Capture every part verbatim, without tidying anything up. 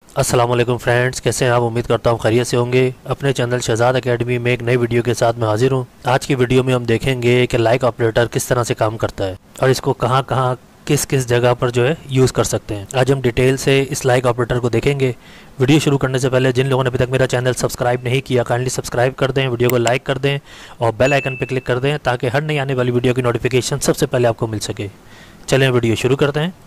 अस्सलाम वालेकुम फ्रेंड्स, कैसे हैं आप? उम्मीद करता हूँ खैरियत से होंगे। अपने चैनल शहजाद एकेडमी में एक नई वीडियो के साथ मैं हाजिर हूँ। आज की वीडियो में हम देखेंगे कि लाइक ऑपरेटर किस तरह से काम करता है और इसको कहाँ कहाँ किस किस जगह पर जो है यूज़ कर सकते हैं। आज हम डिटेल से इस लाइक ऑपरेटर को देखेंगे। वीडियो शुरू करने से पहले जिन लोगों ने अभी तक मेरा चैनल सब्सक्राइब नहीं किया, काइंडली सब्सक्राइब कर दें, वीडियो को लाइक कर दें और बेल आइकन पर क्लिक कर दें ताकि हर नई आने वाली वीडियो की नोटिफिकेशन सबसे पहले आपको मिल सके। चलें वीडियो शुरू करते हैं।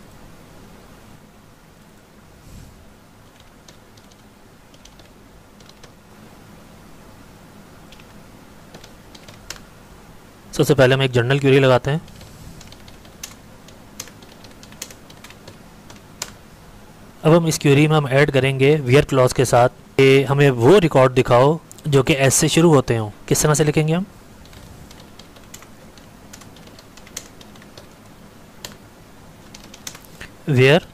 सबसे पहले हम एक जनरल क्वेरी लगाते हैं। अब हम इस क्वेरी में हम ऐड करेंगे वेयर क्लॉज के साथ कि हमें वो रिकॉर्ड दिखाओ जो कि एस से शुरू होते हों। किस तरह से लिखेंगे हम? Where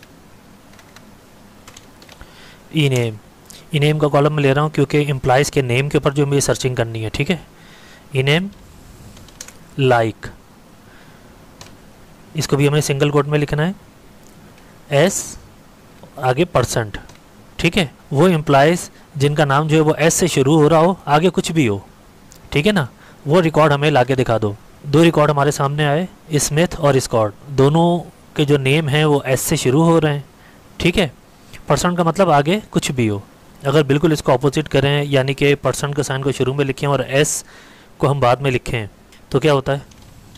E name, E name का कॉलम में ले रहा हूँ क्योंकि एम्प्लॉइज़ के नेम के ऊपर जो मुझे सर्चिंग करनी है। ठीक है, ई नेम लाइक, इसको भी हमें सिंगल कोट में लिखना है। एस आगे परसेंट। ठीक है, वो एम्प्लॉइज़ जिनका नाम जो है वो एस से शुरू हो रहा हो, आगे कुछ भी हो, ठीक है ना, वो रिकॉर्ड हमें लाके दिखा दो। दो रिकॉर्ड हमारे सामने आए, स्मिथ और स्कॉट, दोनों के जो नेम हैं वो एस से शुरू हो रहे हैं। ठीक है, परसेंट का मतलब आगे कुछ भी हो। अगर बिल्कुल इसको अपोजिट करें, यानी कि परसेंट का साइन को शुरू में लिखें और एस को हम बाद में लिखें, तो क्या होता है?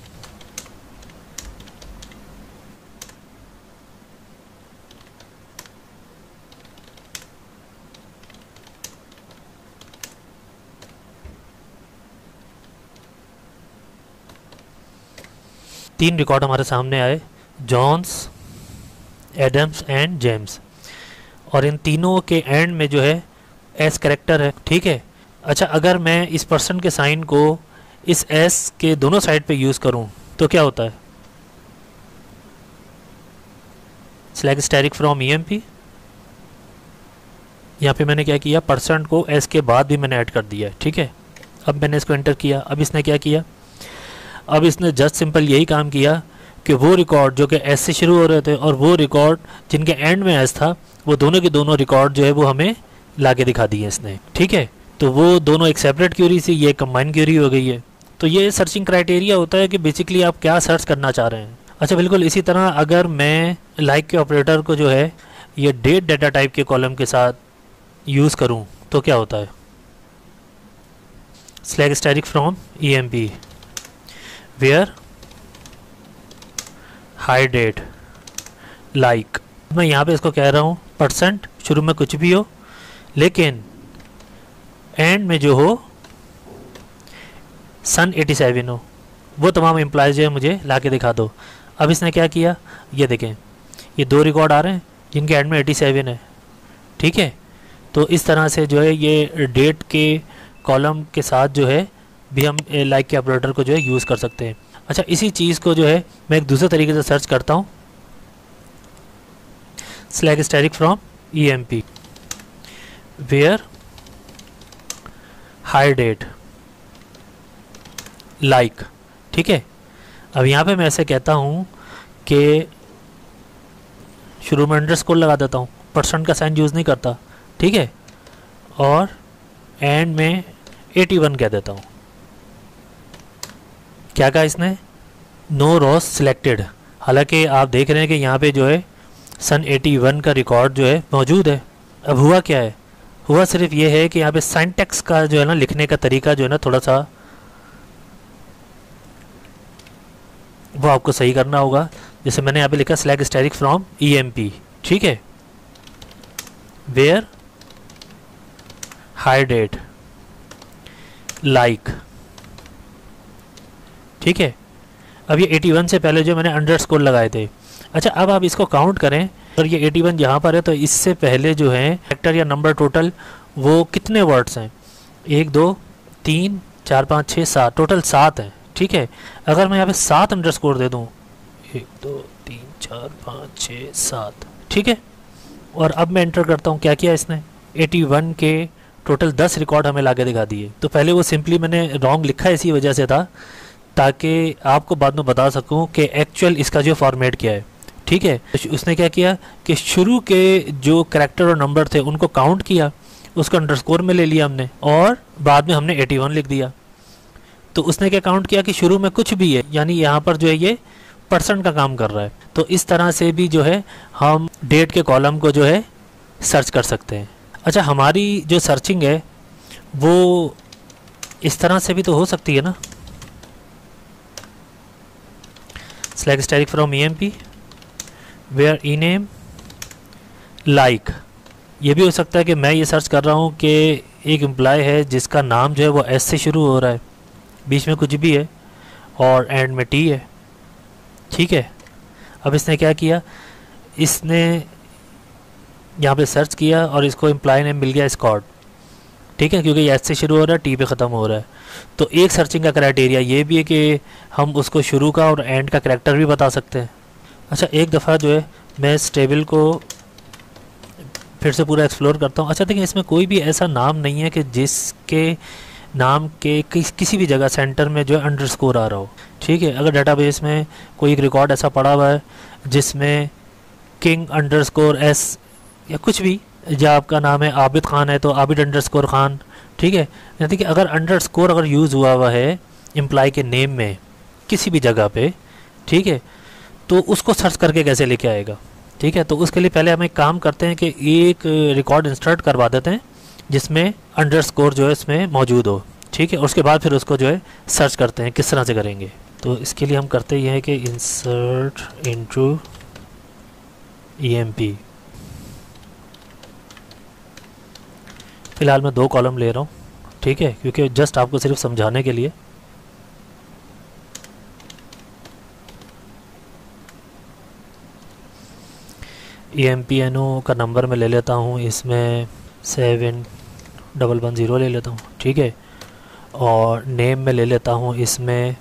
तीन रिकॉर्ड हमारे सामने आए, जॉन्स, एडम्स एंड जेम्स, और इन तीनों के एंड में जो है एस करेक्टर है। ठीक है, अच्छा, अगर मैं इस पर्सन के साइन को इस एस के दोनों साइड पे यूज़ करूं तो क्या होता है? Select asterisk from E M P. यहाँ पे मैंने क्या किया, परसेंट को एस के बाद भी मैंने ऐड कर दिया है। ठीक है, अब मैंने इसको एंटर किया। अब इसने क्या किया, अब इसने जस्ट सिंपल यही काम किया कि वो रिकॉर्ड जो कि एस से शुरू हो रहे थे और वो रिकॉर्ड जिनके एंड में एस था, वो दोनों के दोनों रिकॉर्ड जो है वो हमें लाके दिखा दिए इसने। ठीक है, तो वो दोनों एक सेपरेट क्यूरी थी, ये कंबाइन क्यूरी हो गई है। तो ये सर्चिंग क्राइटेरिया होता है कि बेसिकली आप क्या सर्च करना चाह रहे हैं। अच्छा, बिल्कुल इसी तरह अगर मैं लाइक के ऑपरेटर को जो है ये डेट डाटा टाइप के कॉलम के साथ यूज़ करूं तो क्या होता है? Select asterisk from E M P where hire date like. मैं यहाँ पे इसको कह रहा हूँ परसेंट शुरू में कुछ भी हो, लेकिन एंड में जो हो सन एटी सेवन हो, वो तमाम एम्प्लॉयज़ जो है मुझे ला के दिखा दो। अब इसने क्या किया, ये देखें, ये दो रिकॉर्ड आ रहे हैं जिनके एंड में एटी सेवन है। ठीक है, तो इस तरह से जो है ये डेट के कॉलम के साथ जो है भी हम लाइक के ऑपरेटर को जो है यूज़ कर सकते हैं। अच्छा, इसी चीज़ को जो है मैं एक दूसरे तरीके से सर्च करता हूँ। Select asterisk from E M P where hire date like. ठीक है, अब यहाँ पे मैं ऐसे कहता हूँ कि शुरू में अंडरस्कोर लगा देता हूँ, परसेंट का साइन यूज़ नहीं करता। ठीक है, और एंड में एटी वन कह देता हूँ। क्या कहा इसने? No rows selected. हालांकि आप देख रहे हैं कि यहाँ पे जो है सन एटी वन का रिकॉर्ड जो है मौजूद है। अब हुआ क्या है? हुआ सिर्फ ये है कि यहाँ पे साइंटेक्स का जो है ना लिखने का तरीका जो है ना थोड़ा सा वो आपको सही करना होगा। जैसे मैंने यहाँ पे लिखा select asterisk from E M P. ठीक है, वेयर हाई डेट लाइक। ठीक है, अब ये एटी वन से पहले जो मैंने अंडरस्कोर लगाए थे। अच्छा, अब आप इसको काउंट करें, अगर ये एटी वन यहाँ पर है तो इससे पहले जो है फैक्टर या नंबर टोटल वो कितने वर्ड्स हैं? एक दो तीन चार पाँच छः सात, टोटल सात हैं। ठीक है, अगर मैं यहाँ पे सात अंडरस्कोर दे दूँ, एक दो तीन चार पाँच छः सात, ठीक है, और अब मैं एंटर करता हूँ, क्या किया इसने? एटी वन के टोटल दस रिकॉर्ड हमें लाके दिखा दिए। तो पहले वो सिंपली मैंने रॉन्ग लिखा इसी वजह से था ताकि आपको बाद में बता सकूं कि एक्चुअल इसका जो फॉर्मेट क्या है। ठीक है। तो उसने क्या किया कि शुरू के जो कैरेक्टर और नंबर थे उनको काउंट किया, उसको अंडरस्कोर में ले लिया हमने, और बाद में हमने इक्यासी लिख दिया। तो उसने क्या काउंट किया कि शुरू में कुछ भी है, यानी यहाँ पर जो है ये परसेंट का काम कर रहा है। तो इस तरह से भी जो है हम डेट के कॉलम को जो है सर्च कर सकते हैं। अच्छा, हमारी जो सर्चिंग है वो इस तरह से भी तो हो सकती है ना, select asterisk from EMP where E name like. ये भी हो सकता है कि मैं ये सर्च कर रहा हूँ कि एक एम्प्लॉय है जिसका नाम जो है वो एस से शुरू हो रहा है, बीच में कुछ भी है और एंड में टी है, ठीक है। अब इसने क्या किया, इसने यहाँ पे सर्च किया और इसको एम्प्लॉय नेम मिल गया स्कॉट, ठीक है, क्योंकि ये एस से शुरू हो रहा है, टी पे ख़त्म हो रहा है। तो एक सर्चिंग का क्राइटेरिया ये भी है कि हम उसको शुरू का और एंड का करैक्टर भी बता सकते हैं। अच्छा, एक दफ़ा जो है मैं इस टेबल को फिर से पूरा एक्सप्लोर करता हूँ। अच्छा देखिए, इसमें कोई भी ऐसा नाम नहीं है कि जिसके नाम के किस किसी भी जगह सेंटर में जो है अंडरस्कोर आ रहा हो, ठीक है। अगर डेटाबेस में कोई एक रिकॉर्ड ऐसा पड़ा हुआ है जिसमें किंग अंडरस्कोर एस या कुछ भी, या आपका नाम है आबिद खान है तो आबिद अंडरस्कोर खान, ठीक है। यानी कि अगर अंडरस्कोर अगर यूज़ हुआ हुआ है एम्प्लॉय के नेम में किसी भी जगह पे, ठीक है, तो उसको सर्च करके कैसे लेके आएगा, ठीक है। तो उसके लिए पहले हम एक काम करते हैं कि एक रिकॉर्ड इंसर्ट करवा देते हैं जिसमें अंडरस्कोर जो है इसमें मौजूद हो, ठीक है। उसके बाद फिर उसको जो है सर्च करते हैं। किस तरह से करेंगे, तो इसके लिए हम करते ये हैं कि इंसर्ट इनटू ईएमपी। फ़िलहाल मैं दो कॉलम ले रहा हूँ, ठीक है, क्योंकि जस्ट आपको सिर्फ समझाने के लिए। E M P N O का नंबर मैं ले लेता हूँ, इसमें सेवन डबल वन ज़ीरो ले लेता हूँ, ठीक है। और नेम में ले लेता हूँ इसमें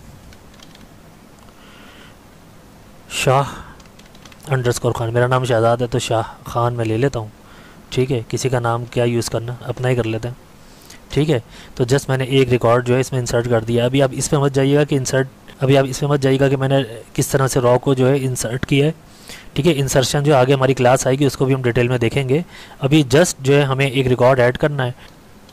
शाह अंडरस्कोर खान। मेरा नाम शहजाद है तो शाह खान मैं ले लेता हूँ, ठीक है। किसी का नाम क्या यूज़ करना, अपना ही कर लेते हैं, ठीक है। तो जस्ट मैंने एक रिकॉर्ड जो है इसमें इंसर्ट कर दिया। अभी आप इसमें मत जाइएगा कि इंसर्ट अभी आप इसमें मत जाइएगा कि मैंने किस तरह से रॉ को जो है इंसर्ट किया है, ठीक है। इंसर्शन जो आगे हमारी क्लास आएगी उसको भी हम डिटेल में देखेंगे। अभी जस्ट जो है हमें एक रिकॉर्ड ऐड करना है।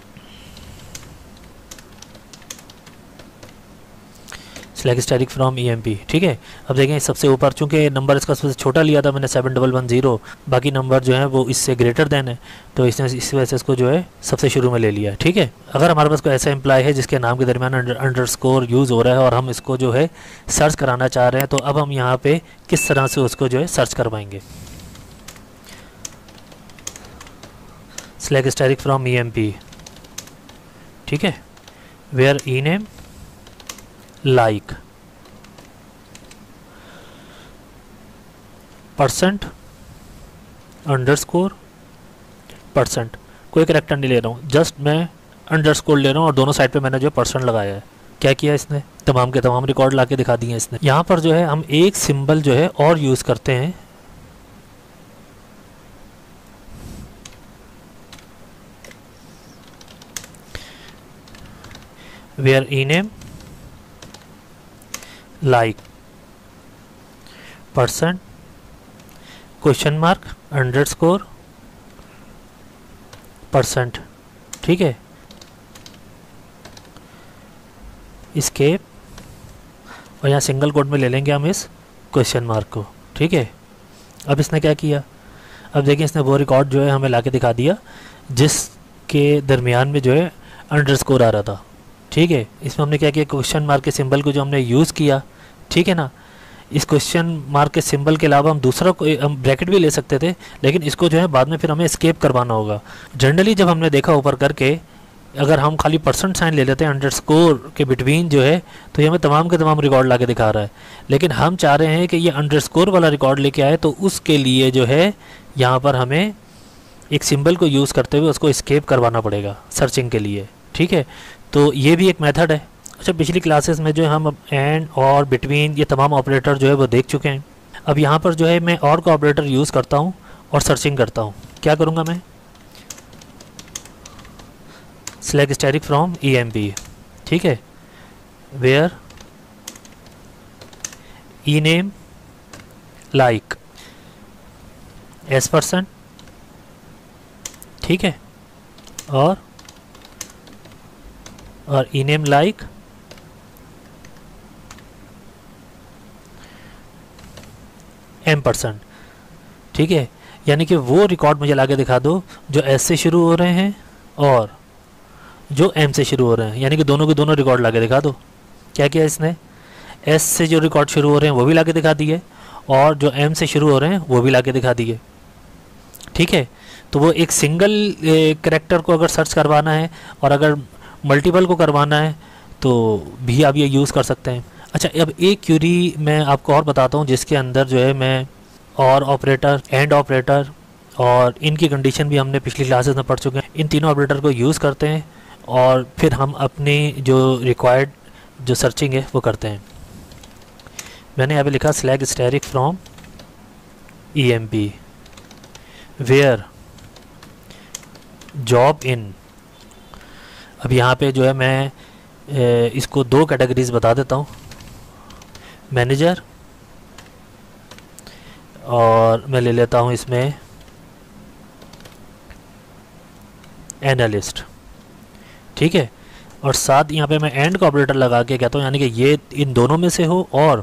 सेलेक्ट स्टैटिक फ्रॉम ईएमपी, ठीक है। अब देखें सबसे ऊपर, चूंकि नंबर इसका सबसे छोटा लिया था मैंने सेवन डबल वन ज़ीरो, बाकी नंबर जो है वो इससे ग्रेटर देन है, तो इसने इस वजह से इसको जो है सबसे शुरू में ले लिया, ठीक है। अगर हमारे पास कोई ऐसा एम्प्लॉय है जिसके नाम के दरमियान अंडरस्कोर यूज़ हो रहा है और हम इसको जो है सर्च कराना चाह रहे हैं, तो अब हम यहाँ पे किस तरह से उसको जो है सर्च करवाएंगे। सेलेक्ट स्टैटिक फ्रॉम ईएमपी, ठीक है, where E name like percent underscore percent. कोई करैक्टर नहीं ले रहा हूँ, जस्ट मैं अंडरस्कोर ले रहा हूँ और दोनों साइड पे मैंने जो परसेंट लगाया है। क्या किया इसने, तमाम के तमाम रिकॉर्ड लाके दिखा दिए इसने। यहाँ पर जो है हम एक सिंबल जो है और यूज़ करते हैं, where E name like percent question mark underscore percent, ठीक है, एस्केप, और यहाँ सिंगल कोट में ले लेंगे हम इस क्वेश्चन मार्क को, ठीक है। अब इसने क्या किया, अब देखिए इसने वो रिकॉर्ड जो है हमें लाके दिखा दिया जिसके दरमियान में जो है अंडरस्कोर आ रहा था, ठीक है। इसमें हमने क्या किया, क्वेश्चन मार्क के सिंबल को जो हमने यूज़ किया, ठीक है ना। इस क्वेश्चन मार्क के सिंबल के अलावा हम दूसरा कोई हम ब्रैकेट भी ले सकते थे, लेकिन इसको जो है बाद में फिर हमें एस्केप करवाना होगा। जनरली जब हमने देखा ऊपर करके, अगर हम खाली परसेंट साइन ले लेते हैं अंडरस्कोर के बिटवीन जो है, तो ये हमें तमाम के तमाम रिकॉर्ड लाके दिखा रहा है। लेकिन हम चाह रहे हैं कि ये अंडरस्कोर वाला रिकॉर्ड लेके आए, तो उसके लिए जो है यहाँ पर हमें एक सिंबल को यूज़ करते हुए उसको एस्केप करवाना पड़ेगा सर्चिंग के लिए, ठीक है। तो ये भी एक मेथड है। अच्छा, पिछली क्लासेस में जो है हम एंड और बिटवीन ये तमाम ऑपरेटर जो है वो देख चुके हैं। अब यहाँ पर जो है मैं और का ऑपरेटर यूज़ करता हूँ और सर्चिंग करता हूँ। क्या करूँगा मैं, सेलेक्ट स्टैटिक फ्रॉम ईएमपी, ठीक है, where E name like, S percent, ठीक है, और और इनेम लाइक एम परसेंट, ठीक है। यानी कि वो रिकॉर्ड मुझे लाके दिखा दो जो एस से शुरू हो रहे हैं और जो एम से शुरू हो रहे हैं, यानी कि दोनों के दोनों रिकॉर्ड लाके दिखा दो। क्या किया इसने, एस से जो रिकॉर्ड शुरू हो रहे हैं वो भी लाके दिखा दिए और जो एम से शुरू हो रहे हैं वो भी लाके दिखा दिए, ठीक है। तो वो एक सिंगल कैरेक्टर को अगर सर्च करवाना है और अगर मल्टीपल को करवाना है तो भी आप ये यूज़ कर सकते हैं। अच्छा, अब एक क्यूरी मैं आपको और बताता हूँ जिसके अंदर जो है मैं और ऑपरेटर, एंड ऑपरेटर और इनकी कंडीशन भी हमने पिछली क्लासेस में पढ़ चुके हैं। इन तीनों ऑपरेटर को यूज़ करते हैं और फिर हम अपनी जो रिक्वायर्ड जो सर्चिंग है वो करते हैं। मैंने यहाँ पे लिखा select asterisk from E M P where job in. अब यहाँ पे जो है मैं ए, इसको दो कैटेगरीज बता देता हूँ, मैनेजर और मैं ले लेता हूँ इसमें एनालिस्ट, ठीक है। और साथ यहाँ पे मैं एंड का ऑपरेटर लगा के कहता हूँ, यानी कि ये इन दोनों में से हो और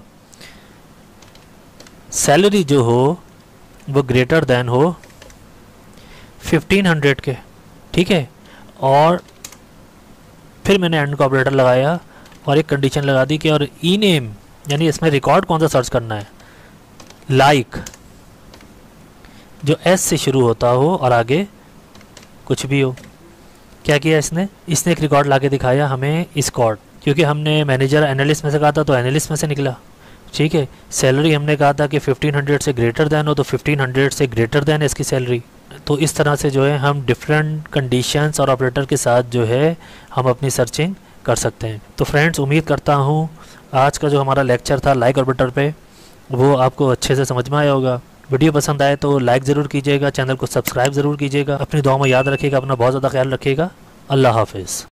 सैलरी जो हो वो ग्रेटर देन हो फिफ्टीन हंड्रेड के, ठीक है। और फिर मैंने एंड का ऑपरेटर लगाया और एक कंडीशन लगा दी कि और ई नेम, यानी इसमें रिकॉर्ड कौन सा सर्च करना है, लाइक like, जो एस से शुरू होता हो और आगे कुछ भी हो। क्या किया इसने, इसने एक रिकॉर्ड लाके दिखाया हमें स्कॉट, क्योंकि हमने मैनेजर एनालिस्ट में से कहा था तो एनालिस्ट में से निकला, ठीक है। सैलरी हमने कहा था कि फिफ्टीन हंड्रेड से ग्रेटर दैन हो तो फिफ्टीन हंड्रेड से ग्रेटर दैन इसकी सैलरी। तो इस तरह से जो है हम डिफरेंट कंडीशंस और ऑपरेटर के साथ जो है हम अपनी सर्चिंग कर सकते हैं। तो फ्रेंड्स, उम्मीद करता हूँ आज का जो हमारा लेक्चर था लाइक ऑपरेटर पे वो आपको अच्छे से समझ में आया होगा। वीडियो पसंद आए तो लाइक ज़रूर कीजिएगा, चैनल को सब्सक्राइब ज़रूर कीजिएगा। अपनी दुआ में याद रखिएगा, अपना बहुत ज़्यादा ख्याल रखिएगा। अल्लाह हाफिज़।